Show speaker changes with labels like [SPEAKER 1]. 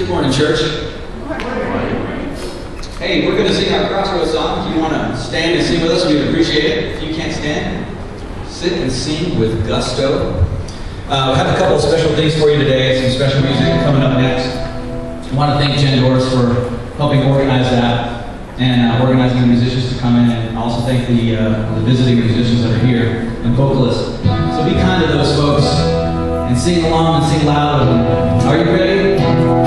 [SPEAKER 1] Good morning, church. Hey, we're going to sing our Crossroads song. If you want to stand and sing with us, we'd appreciate it. If you can't stand, sit and sing with gusto. I have a couple of special things for you today, some special music coming up next. I want to thank Jen Doris for helping organize that and organizing the musicians to come in, and also thank the visiting musicians that are here and vocalists. So be kind to those folks and sing along and sing loud. Are you ready?